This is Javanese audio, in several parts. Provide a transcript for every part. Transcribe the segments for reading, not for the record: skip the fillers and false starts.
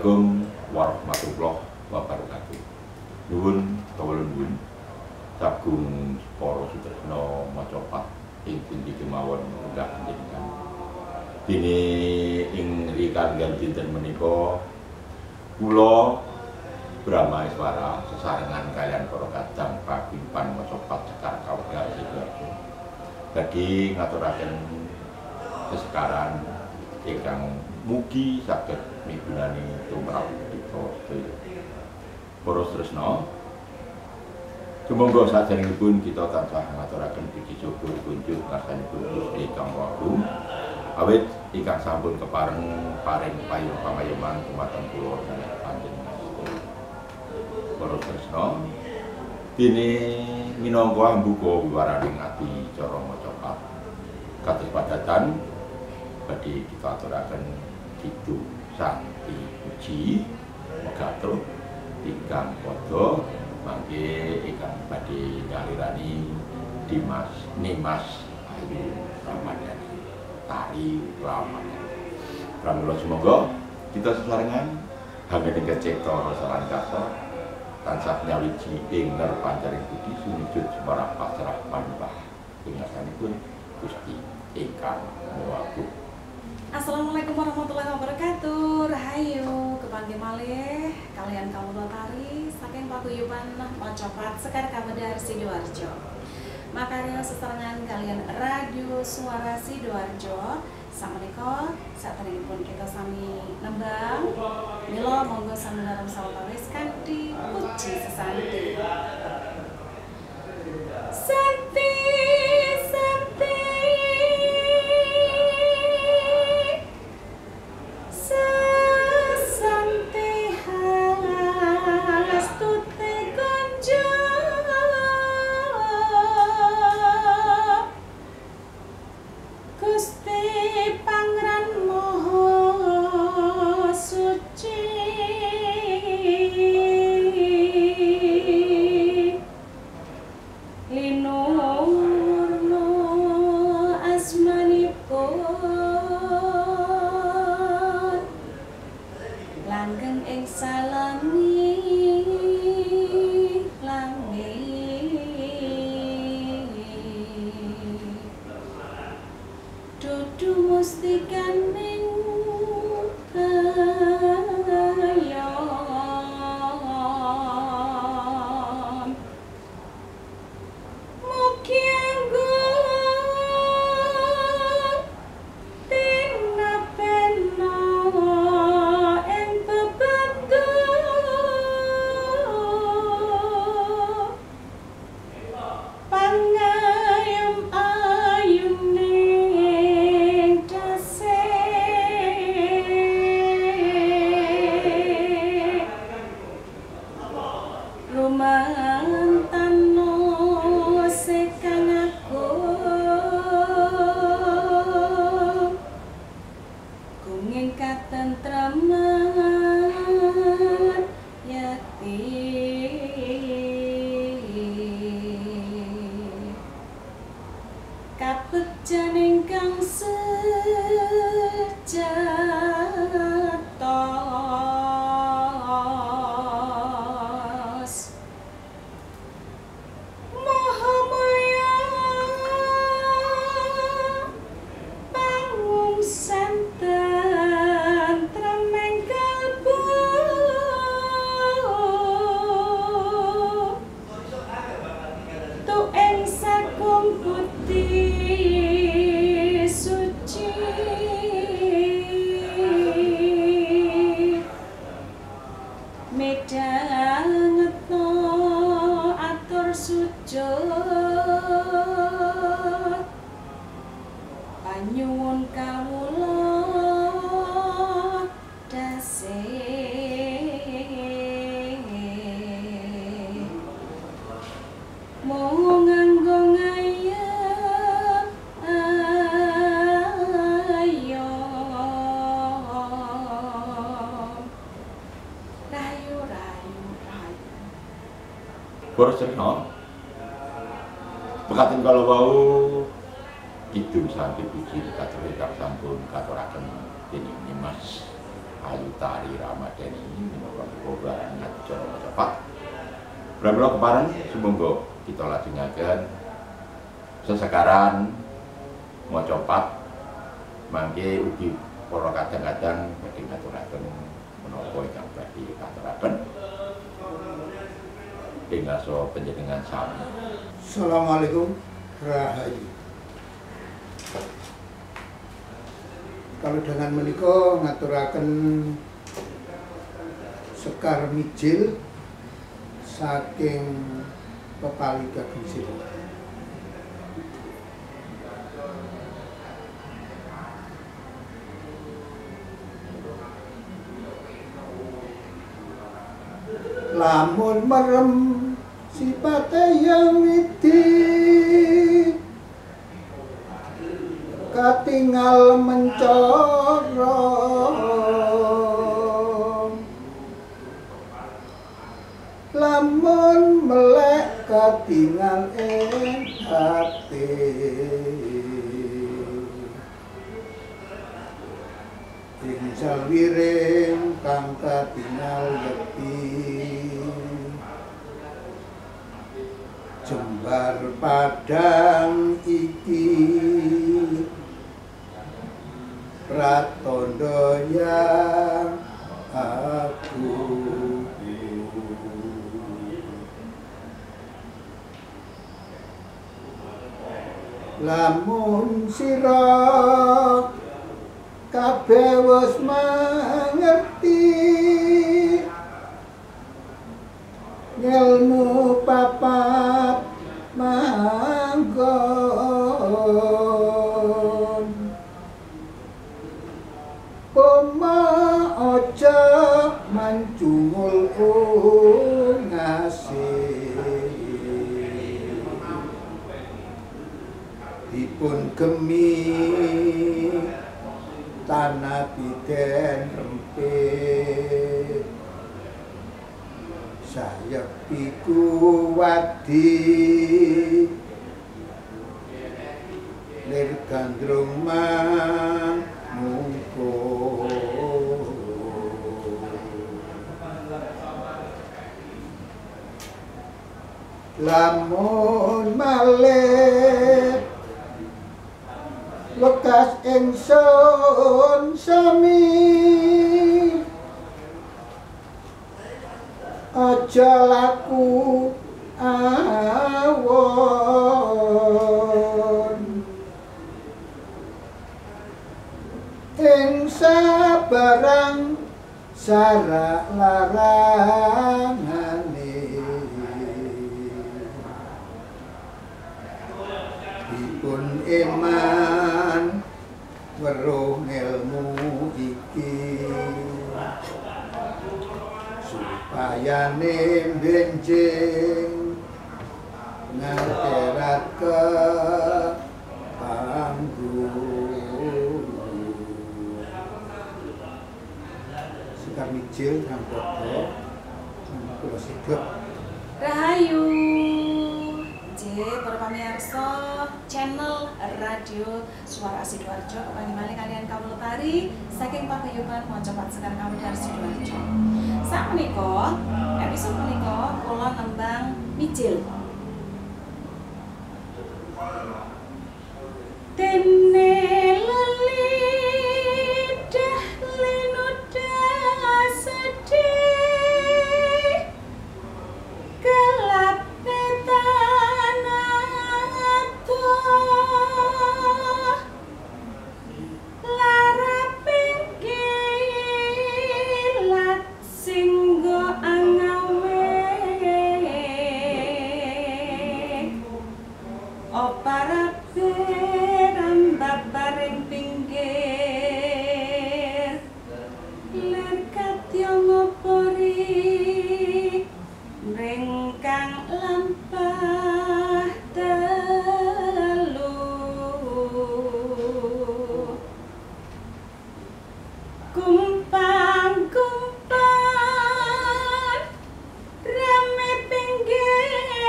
Assalamualaikum warahmatullahi wabarakatuh. Nuwun kawula nuwun sagung para sutresna macapat ing pundi kemawon enggak panjenengan. Dene ing rikanggan dinten menika kula Brahma Iswara sesarengan kalian para kadang paguyuban macapat Sekar Kawedar Sidoarjo badhe ngaturaken sesekaran ingkang mugi saged migunani tumrap kita sedaya. Para tresna, sumangga saderengipun kita tansah ngaturaken puji syukur kunjuk ngarsanipun Gusti Kang Agung awit ingkang sampun kepareng paring payung pamayoman dumateng kula panjenengan sedaya. Para tresna, dene minangka mbuka wiwaraning ati cara macapat kados padatan badhe kita aturaken kidung santi puji megatur ingkang padha mangke ingkang badhe nyalirani Nimas Ayu Ramadhani tari Ramadhani. Pramila semoga kita sesarengan anggen kecipta rasa lan kasa tansah nyawiji ing nerpancaring budi sumujud marang pasrah manembah ingasanipun Gusti ingkang Maha Agung. Assalamualaikum warahmatullahi wabarakatuh. Rahayu kepanggih malih kalian kawula tari saking paguyuban macapat Sekar Kawedar Sidoarjo. Makarya sesarengan kalian Radio Suara Sidoarjo. Samenika saderengipun kita sami nembang mila monggo sami dalam sawetawis kanthi puji sesanti. Santi santi Santi halas tute konjo Gusti Pangran Maha Suci linurno asmanipun langgeng ing salami dudu mustikaning ayon mugi anggun tinapena ing bebendu pangayum ayuning dase rumantano sekang agung gunging katentreman yati kapekjan ingkang sejatos Mahamaya pangung santen tremeng kalbu tu ing sagung putih suci midhangetno atur sujud panyuwun kawula dase mung nganggo ngayem rayu rayu rayu. Para tresna, mekaten kala wau kidung santi puji katur ingkang sampun katuraken dening Nimas Ayu Tari Ramadhani minangka pegawai acara Mojopat. Pramila kepareng sumangga kita lajengaken sesekaran Mojopat mangke ugi para kadang-kadang badhe ngaturaken menapa ingkang badhe katuraken ing ngaso panjenengan sami. Assalamualaikum rahayu. Kalau dengan menika ngaturaken sekar mijil saking Pepali Gagung Sira. Lamun merem sipate yang widi katingal mencorong, lamun melek katingal ing hati, ing sawiring kang katingal yekti, jembar padang iki pratondo yang aku. Lamun sira kabeh wis mangerti ngelmu papat manggon, poma aja mancungul ngasih, dipun gemi tanah biden rempit, sayap iku wadi lir gandrung mangko. Lamun malih lekas ingsun sami aja laku awon, ing sabarang sarak larangane dipun iman weruh ilmu iki supayane benjing ngaterat ke panggung. Sekar mijil kang padha kula sedhep. Rahayu. Para pamirsa channel radio Suara Sidoarjo kepanggih malih kalian kawula tari saking paguyuban Mojopat Sekar Kawedar Sidoarjo. Sakmenika episode menika kula nembang mijil. Dene lelidah linudah sedih gelap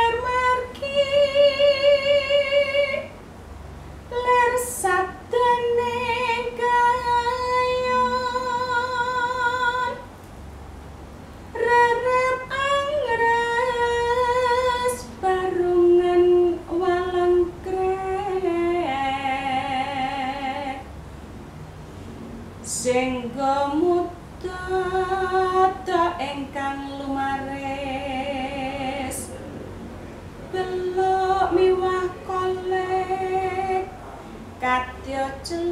Sabdan Kadya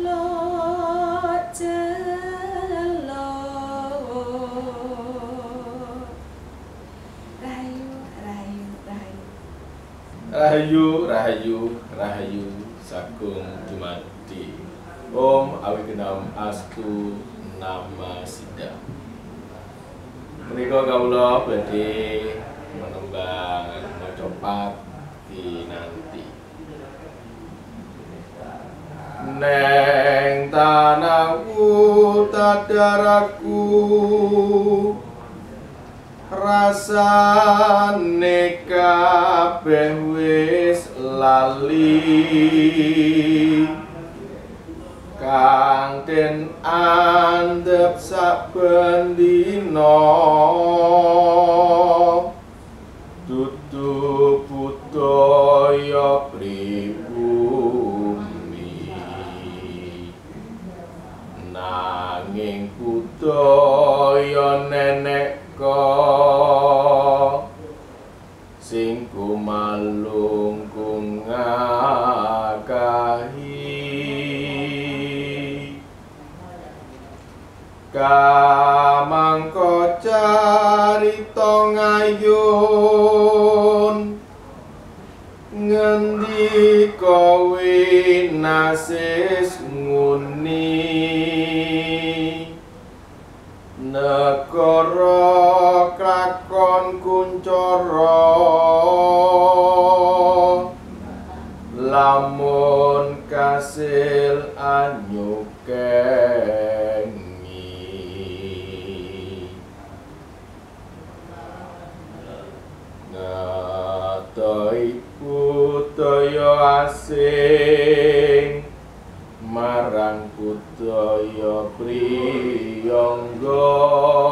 celuk-celuk Rahayu, rahayu, rahayu. Rahayu, rahayu, rahayu sagung dumadi. Om Awigenam Astu Nama Sida. Menika kawula badhe menembang maca nanti. Neng tanahku tadaraku rasane kabeh wis lali kang den andhep saben dina dudu budaya pribumi nanging budaya nenek sing kumalung ngakahi kamangka carita ngayun ngendika winasis nguni negara kakon kuncara lamun kasil anyukengi ngatoi budaya asing marang budaya priyangga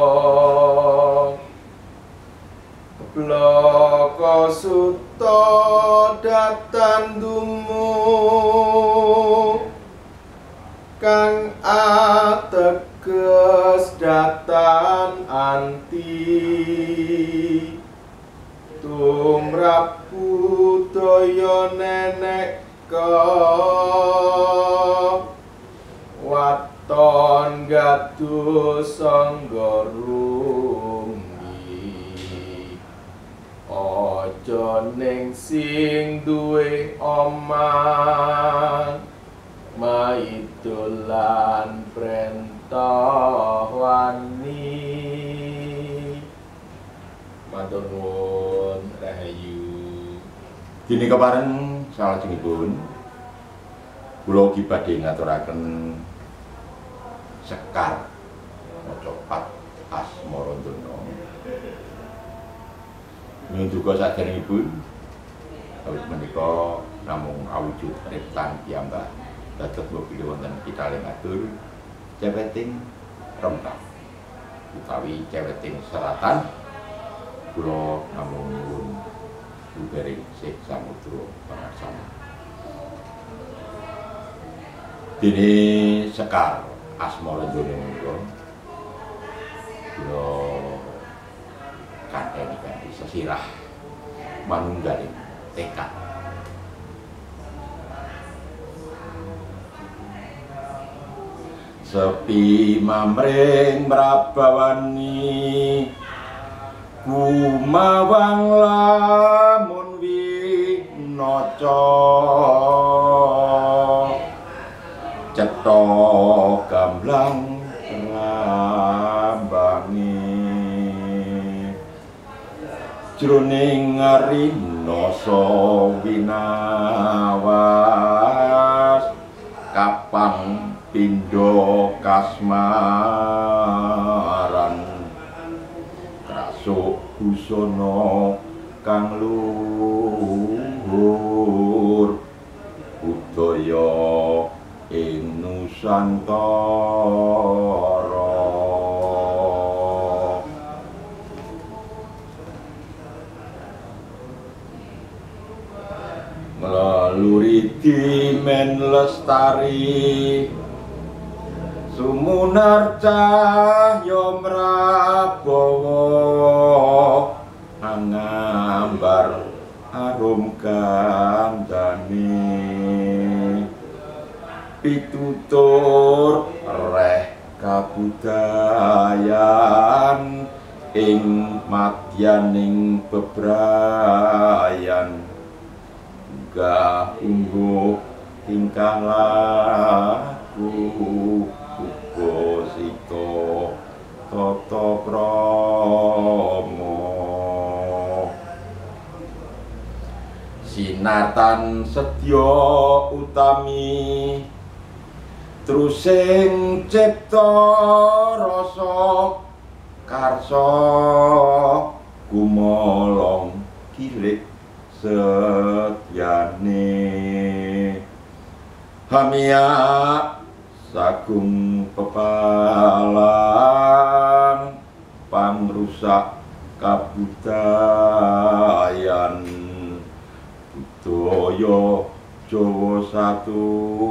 bloko suta datan dumu kang ateges datan anti tumrap budaya nenek waton gaduh sangga rumbi aja ning sing duwe omah maidolan prentah wani matur nuwun rahayu. Dini kemarin salajengipun kula ugi badhe ngaturaken sekar maca Asmarandana. Nyuwun duka saderengipun awit menika namung awujud reptan piyambak dados mboten wonten pitaling atur ceweting rembang utawi ceweting seratan kula namung nyuwun Bering Sik Samudra Pangarsana. Dene sekar Asmarandana menika kula kantheni kanthi sesirah manunggaling tekad. Sepi mamring mrabawani kumawang lamun winaca cetha gamblang ngambani jroning ngarinoso winawas kapang pindha kasmaran krasuk busana kang luhur budaya ing Nusantara ngluriti men lestari sumunar cahya mrabawa angambar arum kandhane pitutur reh kabudayan ing madyaning bebrayan gah ungguh tingkah laku uga sita tata krama sinartan sedya utami trusing cipta rasa karsa gumolong kilik setyane hamia sagung pepalang pangrusak kabudayan budaya Jawa satu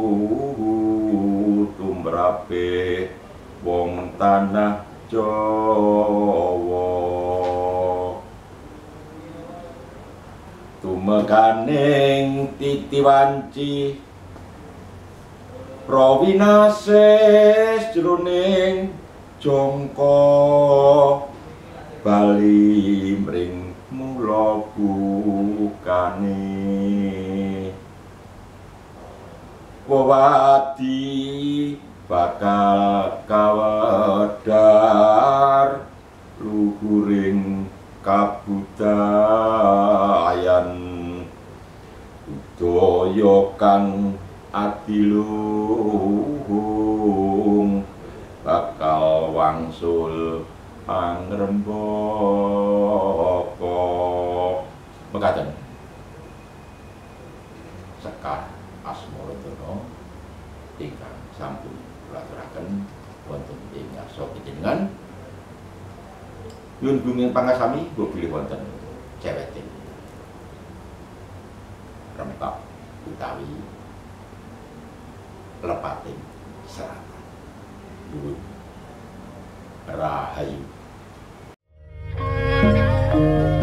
tumrape wong tanah Jawa tumekaning titi wanci prawinases jroning jangka bali mring mula bukane wewadi bakal kawedhar luhuring kabudayan budaya kang adiluhung bakal wangsul pangrembaka mekaten Sekar Asmaradana ingkang sampun kula aturaken wonten ing ngarsa panjenengan nyuwun gunging pangasami uga bilih wonten ceweting rempah utawi lepating seratan nyuwun rahayu